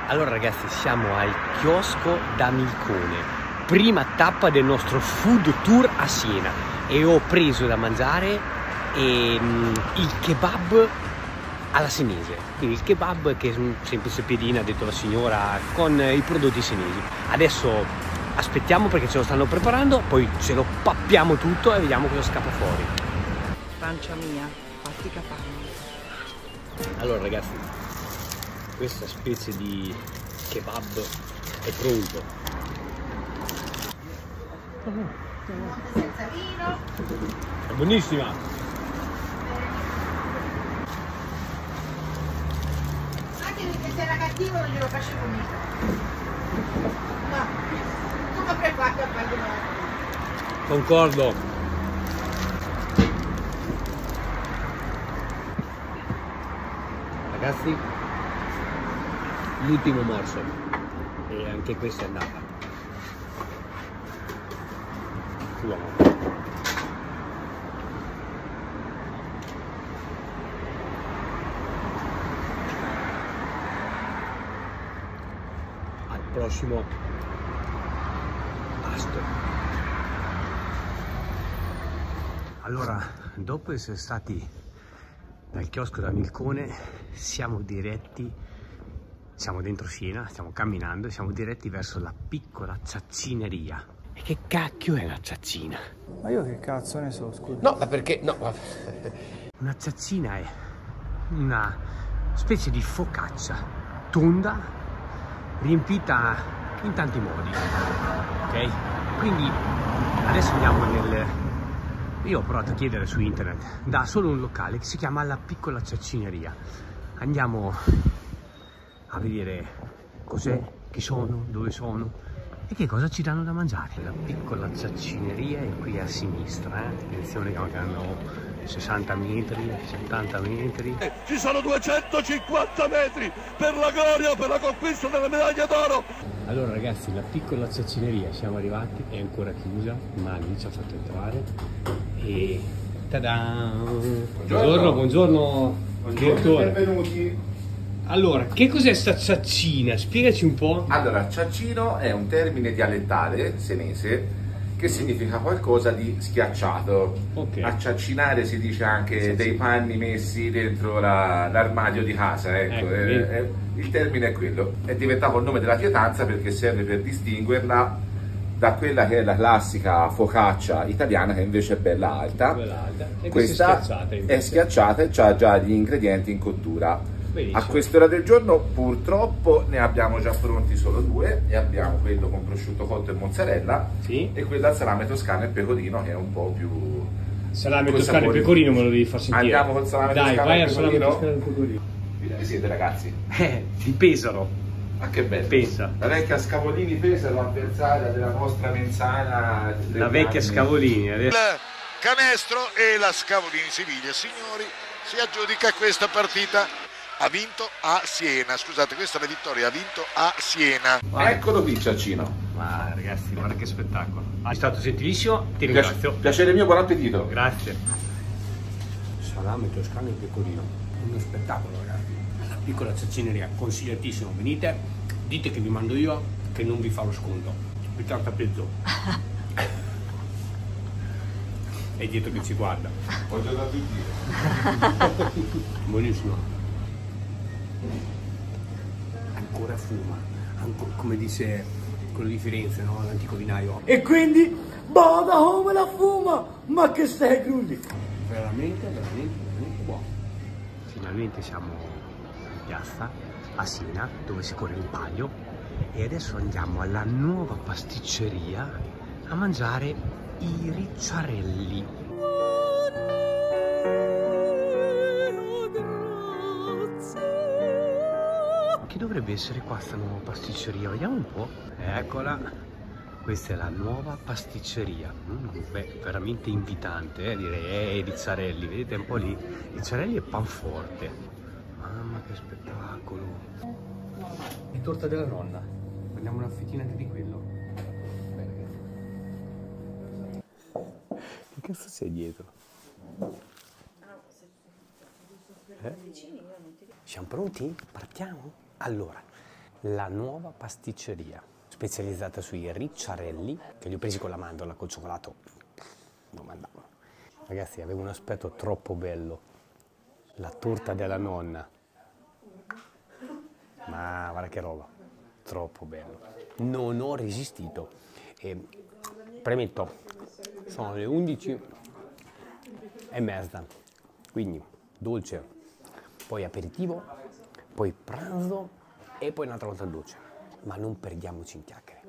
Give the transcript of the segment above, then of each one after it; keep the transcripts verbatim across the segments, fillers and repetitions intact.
Allora ragazzi, siamo al chiosco da Milcone, prima tappa del nostro food tour a Siena, e ho preso da mangiare ehm, il kebab alla senese, quindi il kebab che è un semplice piedino, ha detto la signora, con i prodotti senesi. Adesso aspettiamo perché ce lo stanno preparando, poi ce lo pappiamo tutto e vediamo cosa scappa fuori. Francia mia, fatti capanne. Allora ragazzi, questa specie di kebab è pronto. Senza vino. È buonissima. Anche perché se era cattivo non glielo facevo mica. No, tu mi avrai fatto a pagare. Concordo. Ragazzi, l'ultimo morso e anche questa è andata. Uomo. Al prossimo pasto. Allora, dopo essere stati dal chiosco da Milcone, siamo diretti, siamo dentro Siena, stiamo camminando e siamo diretti verso la piccola ciaccineria. E che cacchio è una ciaccina? Ma io che cazzo ne so, scusa. No, ma perché? No. Una ciaccina è una specie di focaccia tonda, riempita in tanti modi, ok? Quindi adesso andiamo nel... Io ho provato a chiedere su internet, da solo un locale che si chiama La Piccola Ciaccineria. Andiamo a vedere cos'è, chi sono, dove sono e che cosa ci danno da mangiare. La Piccola Ciaccineria è qui a sinistra, eh? Attenzione che mancano sessanta metri, settanta metri. Ci sono duecentocinquanta metri per la gloria, per la conquista della medaglia d'oro. Allora ragazzi, La Piccola Ciaccineria, siamo arrivati, è ancora chiusa, Mani ci ha fatto entrare e tada! Buongiorno, buongiorno, direttore. Benvenuti. Allora, che cos'è sta ciaccina? Spiegaci un po'. Allora, ciaccino è un termine dialettale senese che significa qualcosa di schiacciato. Okay. A ciaccinare si dice anche sì, dei panni messi dentro l'armadio la, di casa, ecco. ecco è, è, il termine è quello. È diventato il nome della pietanza perché serve per distinguerla da quella che è la classica focaccia italiana, che invece è bella alta. Bella alta. E questa è schiacciata, è schiacciata e ha già gli ingredienti in cottura. Benissimo. A quest'ora del giorno purtroppo ne abbiamo già pronti solo due, e abbiamo quello con prosciutto cotto e mozzarella, sì, e quello al salame toscano e pecorino, che è un po' più... Salame toscano e pecorino me lo devi far sentire. Andiamo col salame Dai, toscano vai e al salame pecorino. toscano e pecorino. Dove siete ragazzi? Eh, di Pesaro. Ma che bello. Pensa. La vecchia Scavolini Pesaro, avversaria della nostra Menzana. La vecchia anni. Scavolini. Adesso... Il canestro e la Scavolini Siviglia, signori, si aggiudica questa partita. Ha vinto a Siena, scusate, questa è la vittoria, ha vinto a Siena. Ma eccolo qui Ciaccino. Ma ragazzi, guarda che spettacolo. È stato gentilissimo, ti Piace, ringrazio. Piacere mio, buon appetito. Grazie. Salame toscano e pecorino, uno spettacolo ragazzi. La Piccola Ciaccineria, consigliatissimo, venite, dite che vi mando io, che non vi fa lo sconto. Vi tratta peggio. È dietro che ci guarda. Buongiorno a tutti. Buonissimo. Ancora fuma, ancora, come dice quello di Firenze, no? L'antico vinaio. E quindi bada come la fuma, ma che stai grulli? Veramente, veramente, veramente buono. Finalmente siamo in piazza a Siena, dove si corre il Palio, e adesso andiamo alla nuova pasticceria a mangiare i ricciarelli. Che dovrebbe essere qua sta nuova pasticceria? Vediamo un po'. Eccola. Questa è la nuova pasticceria. Mm, beh, veramente invitante, eh, direi. Eh, ricciarelli, vedete un po' lì? Ricciarelli e panforte. Mamma che spettacolo. E torta della nonna. Prendiamo una fettina anche di quello. Bene. Che cazzo c'è dietro? Eh? Siamo pronti? Partiamo? Allora, la nuova pasticceria, specializzata sui ricciarelli, che li ho presi con la mandorla, col cioccolato, non mandavo. Ragazzi, aveva un aspetto troppo bello. La torta della nonna. Ma guarda che roba, troppo bello. Non ho resistito. E, premetto, sono le undici e mezza, quindi dolce, poi aperitivo, poi pranzo e poi un'altra volta dolce. Ma non perdiamoci in chiacchiere.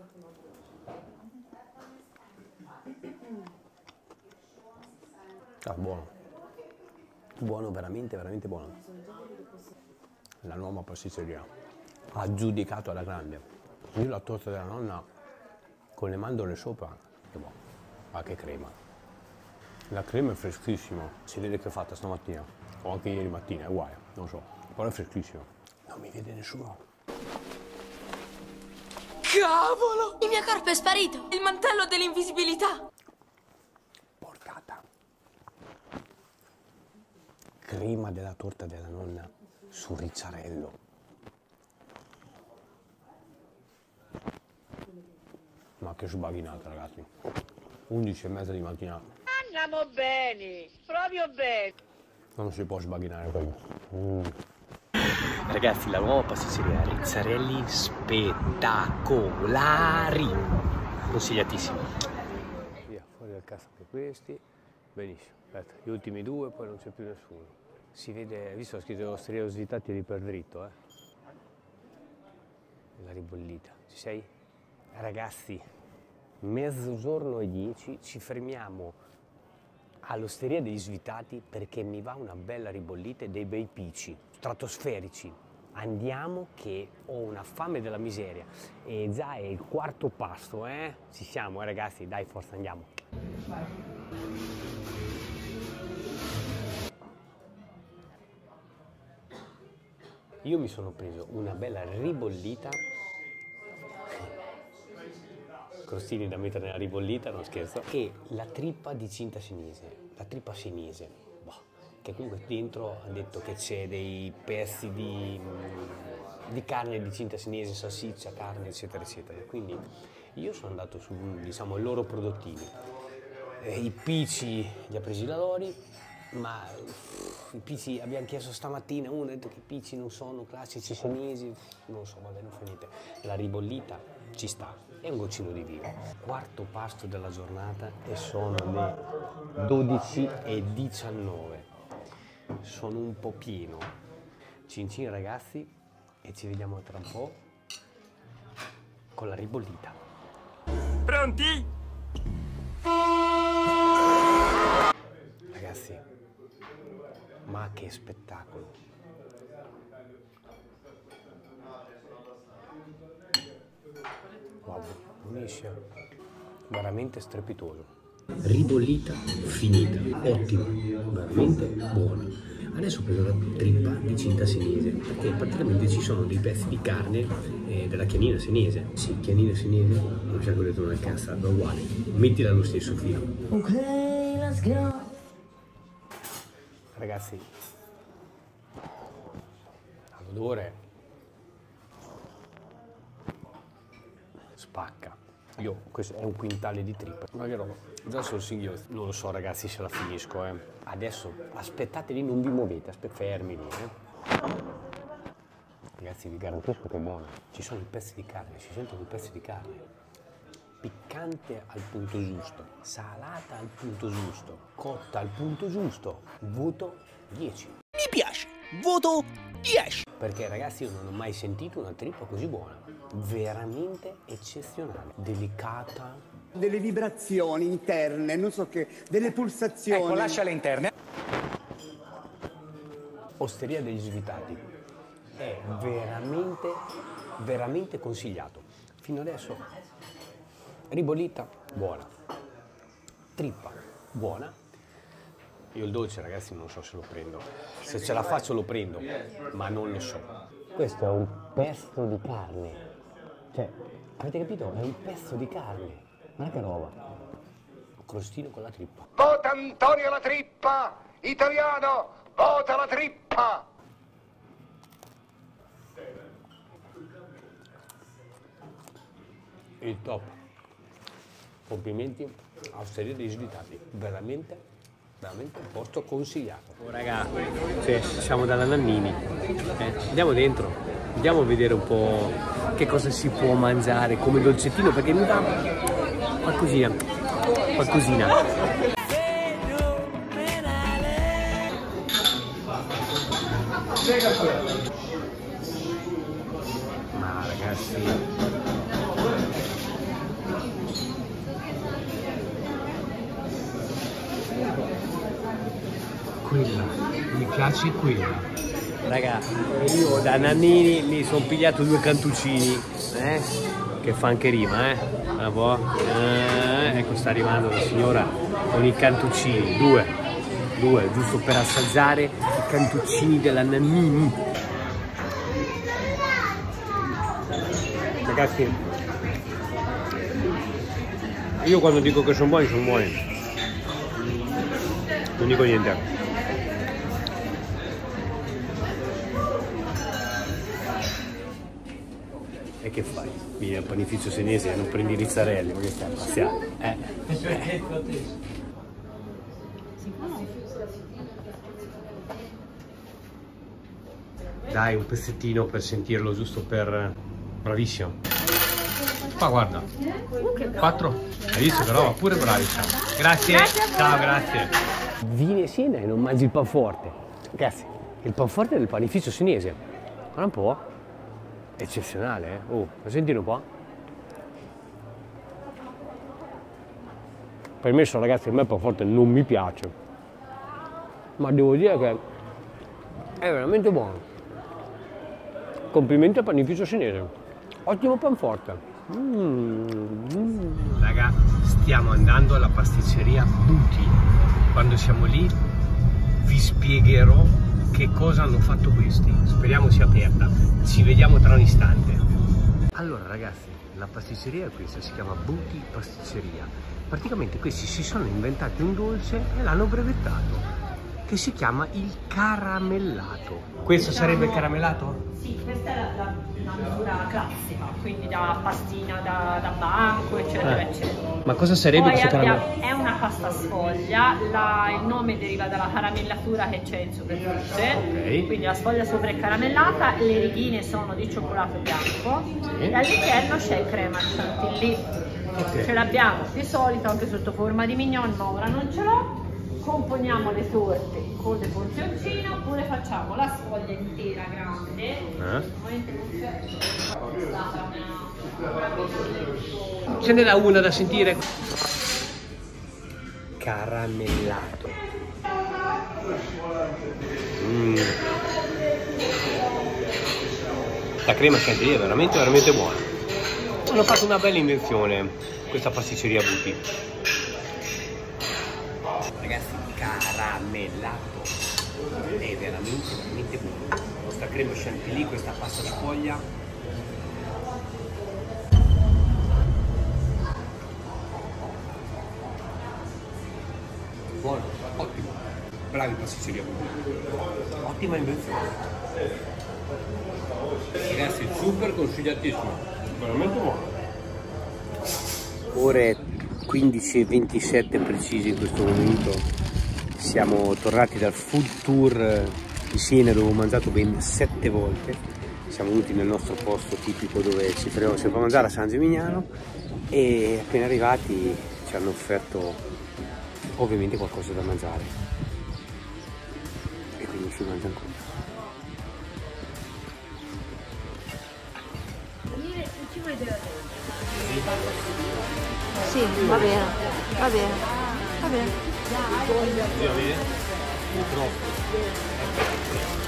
Ah, buono, buono, veramente, veramente buono. La nuova pasticceria ha giudicato alla grande. Io la torta della nonna con le mandorle sopra, che buono, ma che crema. La crema è freschissima, si vede che è fatta stamattina, o anche ieri mattina, è uguale, non so, però è freschissima. Non mi vede nessuno. Cavolo! Il mio corpo è sparito! Il mantello dell'invisibilità! Porcata. Crema della torta della nonna sul ricciarello. Ma che sbaghinata, ragazzi. undici e mezza di mattina. Andiamo bene, proprio bene. Non si può sbaghinare così. Mm. Ragazzi, la nuova pasticceria Rizzarelli spettacolari. Consigliatissimo. Via, fuori dal cazzo anche questi. Benissimo. Aspetta, gli ultimi due, poi non c'è più nessuno. Si vede, visto ho scritto Osteria Usità, tiri per dritto, eh. La ribollita. Ci sei? Ragazzi, mezzogiorno e dieci ci fermiamo all'Osteria degli Svitati perché mi va una bella ribollita e dei bei pici stratosferici. Andiamo che ho una fame della miseria e già è il quarto pasto, eh? Ci siamo, eh ragazzi, dai, forza, andiamo. Io mi sono preso una bella ribollita, crostini da mettere nella ribollita, non scherzo, e la trippa di cinta senese, la trippa senese, boh, che comunque dentro ha detto che c'è dei pezzi di, di carne di cinta senese, salsiccia, carne, eccetera, eccetera. Quindi io sono andato su, diciamo, i loro prodottini. Eh, I pici li ha presi la Lori, ma uff, i pici abbiamo chiesto stamattina, uno ha detto che i pici non sono classici senesi, non so, vabbè, non fa niente. La ribollita ci sta, è un goccino di vino. Quarto pasto della giornata e sono le dodici e diciannove. Sono un po' pieno. Cin cin ragazzi, e ci vediamo tra un po' con la ribollita. Pronti? Ragazzi, ma che spettacolo! Wow, buonissimo, veramente strepitoso. Ribollita finita, ottima, veramente buona. Adesso ho preso la trippa di cinta senese, perché praticamente ci sono dei pezzi di carne eh, della chianina senese. Sì, chianina senese, non c'è quello detto nel cazzo, è uguale, mettila allo stesso filo. Ok, let's go! Ragazzi, l'odore spacca. Io, questo è un quintale di trippa. Ma che roba, già sono singhiozzo. Non lo so ragazzi se la finisco, eh. Adesso aspettate lì, non vi muovete, aspetta, fermi lì, eh. Ragazzi, vi garantisco che è buono. Ci sono i pezzi di carne, si sentono i pezzi di carne. Piccante al punto giusto, salata al punto giusto, cotta al punto giusto, voto dieci. Mi piace, voto dieci. Perché ragazzi io non ho mai sentito una trippa così buona, veramente eccezionale, delicata. Delle vibrazioni interne, non so che, delle pulsazioni. Ecco, lasciale interne. Osteria degli Svitati, è veramente, veramente consigliato. Fino adesso ribollita, buona, trippa, buona. Io il dolce ragazzi non so se lo prendo, se ce la faccio lo prendo, ma non lo so. Questo è un pezzo di carne, cioè, avete capito? È un pezzo di carne, ma che roba, crostino con la trippa. Vota Antonio la trippa, italiano, vota la trippa! il top. Complimenti a Osteria dei Svitati, veramente, veramente un posto consigliato. Oh raga, cioè, siamo dalla Nannini, eh, andiamo dentro, andiamo a vedere un po' che cosa si può mangiare come dolcettino, perché mi dà qualcosina, qualcosina. Ma ragazzi, quella, mi piace quella. Raga, io da Nannini mi sono pigliato due cantuccini, eh? Che fa anche rima, eh? Un po'. Eh, ecco, sta arrivando la signora con i cantuccini, due, due, giusto per assaggiare i cantuccini della Nannini. Ragazzi, io quando dico che sono buoni, sono buoni, non dico niente. E che fai? Vieni al panificio senese e non prendi rizzarelli, ma che stai a passare? Eh? eh. Dai, un pezzettino per sentirlo, giusto per... Bravissimo. Ma guarda, quattro. Hai visto che roba? Pure bravissima. Grazie. Grazie ciao, grazie. Vieni a Siena e non mangi il panforte. Ragazzi, il panforte del panificio senese. Guarda un po'. Eccezionale, eh? Oh, lo sentite un po'? Permesso, ragazzi, a me il panforte non mi piace. Ma devo dire che è veramente buono. Complimenti al panificio senese. Ottimo panforte. Mm. Mm. Raga, stiamo andando alla pasticceria Buti. Quando siamo lì vi spiegherò che cosa hanno fatto questi. Speriamo sia aperta. Ci vediamo tra un istante. Allora ragazzi, la pasticceria è questa, si chiama Buti Pasticceria. Praticamente questi si sono inventati un dolce e l'hanno brevettato, che si chiama il caramellato. Questo diciamo, sarebbe il caramellato? Sì, questa è la, la, la misura classica, quindi da pastina da, da banco, eccetera, eh. eccetera. Ma cosa sarebbe Poi questo abbiamo, caramellato? è una pasta sfoglia, la, il nome deriva dalla caramellatura che c'è in superficie, okay. Quindi la sfoglia sopra è caramellata, le righine sono di cioccolato bianco, sì. E all'interno c'è crema chantilly. Okay. Ce l'abbiamo di solito anche sotto forma di mignon, ma ora non ce l'ho. Componiamo le torte con le porzioncine oppure facciamo la sfoglia intera grande. Eh? Ce n'è da una da sentire. Caramellato. Mm. La crema chantilly è veramente veramente buona. Hanno fatto una bella invenzione questa pasticceria Buti. Ragazzi, caramellato è veramente veramente buono. La nostra crema chantilly, questa pasta sfoglia. Buono, ottimo. Bravi pasticceria Buti. Ottima invenzione. Ragazzi, super consigliatissimo. Veramente buono. Ore quindici e ventisette precisi in questo momento. Siamo tornati dal food tour di Siena dove ho mangiato ben sette volte. Siamo venuti nel nostro posto tipico dove ci fermiamo sempre a mangiare a San Gimignano e appena arrivati ci hanno offerto ovviamente qualcosa da mangiare e quindi si mangia ancora. Sì, va bene, va bene, va bene. Purtroppo.